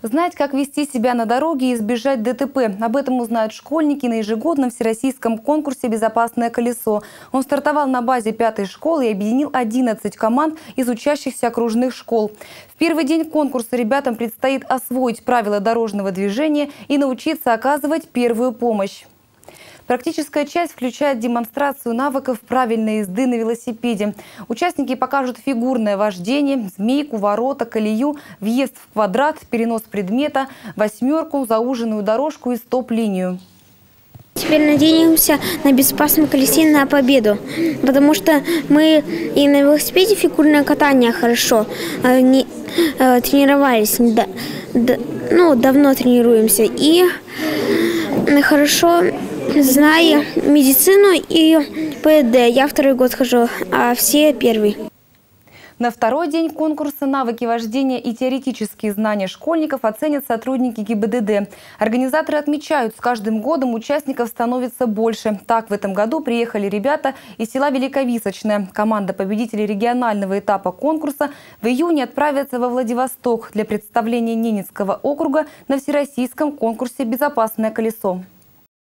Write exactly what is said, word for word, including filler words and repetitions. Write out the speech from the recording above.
Знать, как вести себя на дороге и избежать ДТП. Об этом узнают школьники на ежегодном всероссийском конкурсе «Безопасное колесо». Он стартовал на базе пятой школы и объединил одиннадцать команд из учащихся окружных школ. В первый день конкурса ребятам предстоит освоить правила дорожного движения и научиться оказывать первую помощь. Практическая часть включает демонстрацию навыков правильной езды на велосипеде. Участники покажут фигурное вождение, змейку, ворота, колею, въезд в квадрат, перенос предмета, восьмерку, зауженную дорожку и стоп-линию. Теперь надеемся на безопасном колесе на победу, потому что мы и на велосипеде фигурное катание хорошо э, не, э, тренировались, да, да, ну, давно тренируемся и хорошо знаю медицину и ПД. Я второй год хожу, а все первый. На второй день конкурса навыки вождения и теоретические знания школьников оценят сотрудники ГИБДД. Организаторы отмечают, с каждым годом участников становится больше. Так, в этом году приехали ребята из села Великовисочное. Команда победителей регионального этапа конкурса в июне отправится во Владивосток для представления Ненецкого округа на всероссийском конкурсе «Безопасное колесо».